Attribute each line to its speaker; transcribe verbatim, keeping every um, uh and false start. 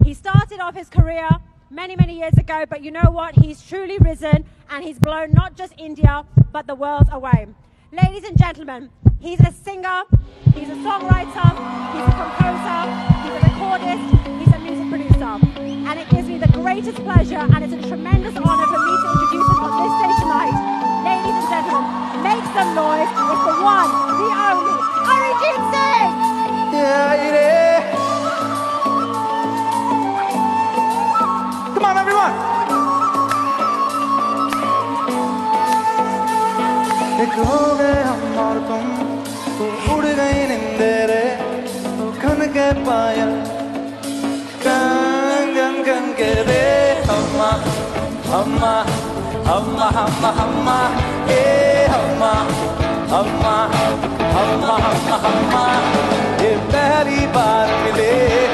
Speaker 1: He started off his career many, many years ago, but you know what? He's truly risen, and he's blown not just India, but the world away. Ladies and gentlemen, he's a singer, he's a songwriter, he's a composer, he's a recordist, he's a music producer. And it gives me the greatest pleasure, and it's a tremendous honor for me to introduce him on this stage tonight. Ladies and gentlemen, make some noise. It's the one, the only, Arijit Singh!
Speaker 2: Yeah, it is. Come on, everyone! एक हो गए हम और तुम, तो उड़ गई नींदें रे, तो खन के पायल, गं गं गं के रे, हम्मा हम्मा हम्मा हम्मा हम्मा, ए हम्मा हम्मा हम्मा हम्मा हम्मा, ये पहली बार मिले.